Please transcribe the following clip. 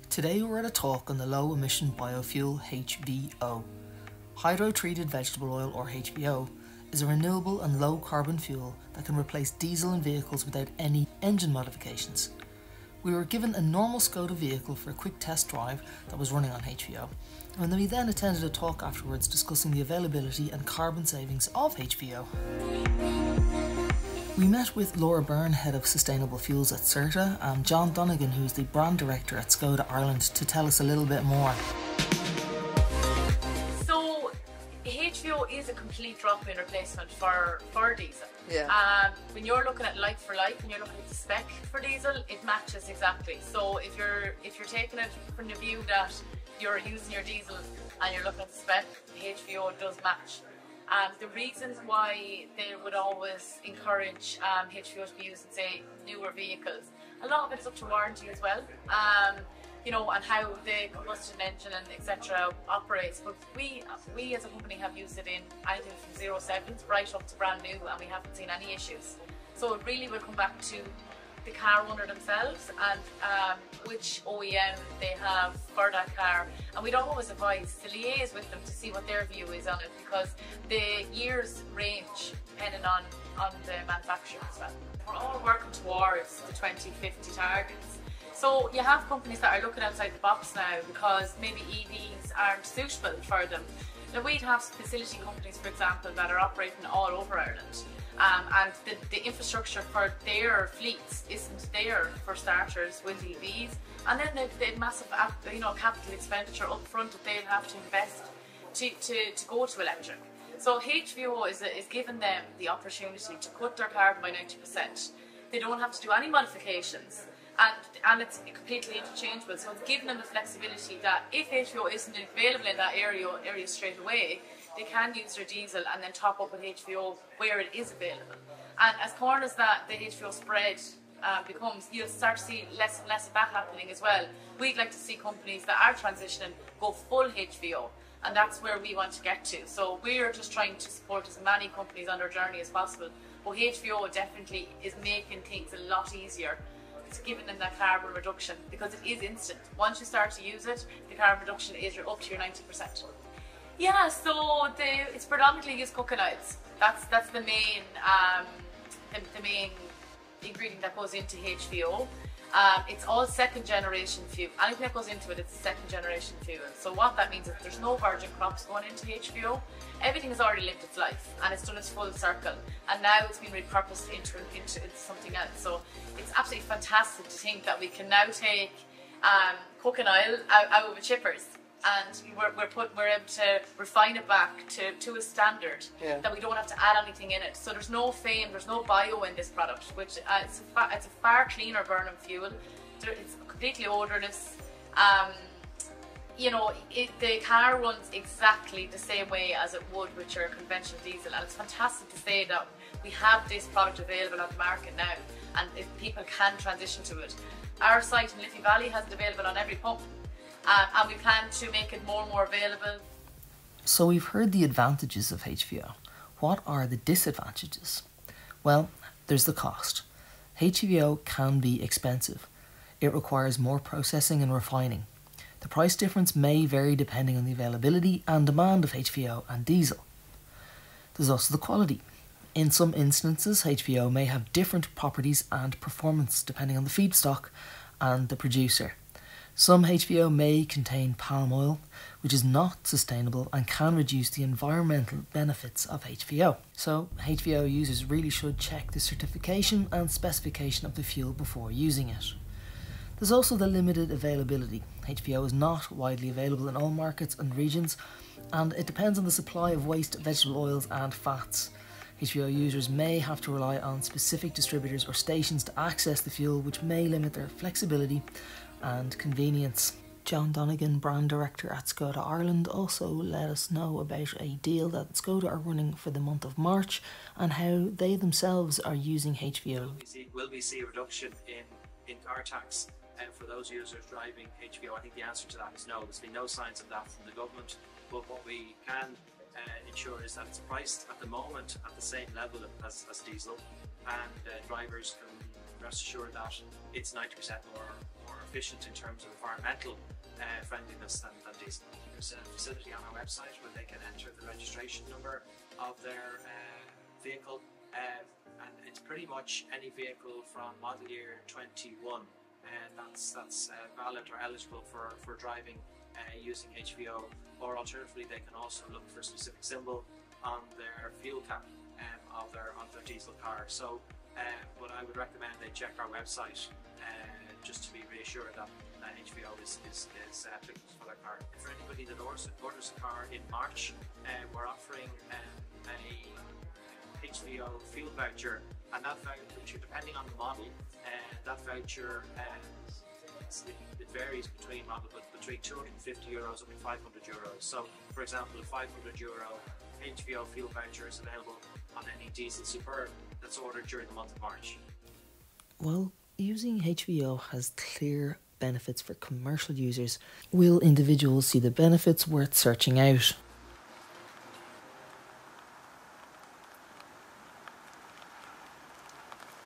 Today we're at a talk on the low-emission biofuel HVO. Hydrotreated vegetable oil, or HVO, is a renewable and low-carbon fuel that can replace diesel in vehicles without any engine modifications. We were given a normal Skoda vehicle for a quick test drive that was running on HVO, and we then attended a talk afterwards discussing the availability and carbon savings of HVO. We met with Laura Byrne, Head of Sustainable Fuels at Certa, and John Donegan, who is the Brand Director at Skoda Ireland, to tell us a little bit more. So, HVO is a complete drop-in replacement for diesel. Yeah. When you're looking at like for like, when you're looking at the spec for diesel, it matches exactly. So if you're taking it from the view that you're using your diesel and you're looking at the spec, HVO does match. The reasons why they would always encourage HVO to be used in, say, newer vehicles, a lot of it's up to warranty as well, you know, and how the combustion engine and etc. operates. But we as a company have used it in anything from 0.7s right up to brand new, and we haven't seen any issues. So it really will come back to the car owner themselves and which OEM they have for that car, and we'd always advise to liaise with them to see what their view is on it, because the years range depending on the manufacturer as well. We're all working towards the 2050 targets, so you have companies that are looking outside the box now because maybe EVs aren't suitable for them. Now we'd have facility companies, for example, that are operating all over Ireland. And the infrastructure for their fleets isn't there for starters with EVs, and then the massive capital expenditure up front that they'll have to invest to go to electric. So HVO is giving them the opportunity to cut their carbon by 90%. They don't have to do any modifications, and it's completely interchangeable. So it's giving them the flexibility that if HVO isn't available in that area straight away, they can use their diesel and then top up with HVO where it is available. And as corners that the HVO spread becomes, you'll start to see less and less of that happening as well. We'd like to see companies that are transitioning go full HVO, and that's where we want to get to. So we're just trying to support as many companies on their journey as possible. But HVO definitely is making things a lot easier. It's giving them that carbon reduction because it is instant. Once you start to use it, the carbon reduction is up to your 90%. Yeah, so it's predominantly used cooking oils. That's the main the main ingredient that goes into HVO. It's all second generation fuel. Anything that goes into it, it's second generation fuel. So what that means is there's no virgin crops going into HVO. Everything has already lived its life and it's done its full circle, and now it's been repurposed into something else. So it's absolutely fantastic to think that we can now take cooking oil out of the chippers, and we're able to refine it back to a standard that we don't have to add anything in it. So there's no FAME, there's no bio in this product, which it's a far cleaner burning fuel. It's completely odorless. You know, the car runs exactly the same way as it would with your conventional diesel, and it's fantastic to say that we have this product available on the market now, and if people can transition to it. Our site in Liffey Valley has it available on every pump. And we plan to make it more and more available. So we've heard the advantages of HVO. What are the disadvantages? Well, there's the cost. HVO can be expensive. It requires more processing and refining. The price difference may vary depending on the availability and demand of HVO and diesel. There's also the quality. In some instances, HVO may have different properties and performance depending on the feedstock and the producer. Some HVO may contain palm oil, which is not sustainable and can reduce the environmental benefits of HVO. So HVO users really should check the certification and specification of the fuel before using it. There's also the limited availability. HVO is not widely available in all markets and regions, and it depends on the supply of waste vegetable oils and fats. HVO users may have to rely on specific distributors or stations to access the fuel, which may limit their flexibility and convenience. John Donegan, Brand Director at Skoda Ireland, also let us know about a deal that Skoda are running for the month of March and how they themselves are using HVO. Will we see a reduction in car tax for those users driving HVO? I think the answer to that is no. There's been no signs of that from the government, but what we can ensure is that it's priced at the moment at the same level as diesel, and drivers can rest assured that it's 90% more efficient in terms of environmental friendliness than diesel. There's a facility on our website where they can enter the registration number of their vehicle, and it's pretty much any vehicle from model year 21, and that's valid or eligible for driving using HVO, or alternatively they can also look for a specific symbol on their fuel cap of their diesel car. So but I would recommend they check our website just to be reassured that HVO is applicable for their car. For anybody that orders a car in March, we're offering a HVO fuel voucher, and that voucher, depending on the model, that voucher it varies between model, but between €250 up to €500. So, for example, a €500 HVO fuel voucher is available on any diesel Superb that's ordered during the month of March. Well, using HVO has clear benefits for commercial users. Will individuals see the benefits worth searching out?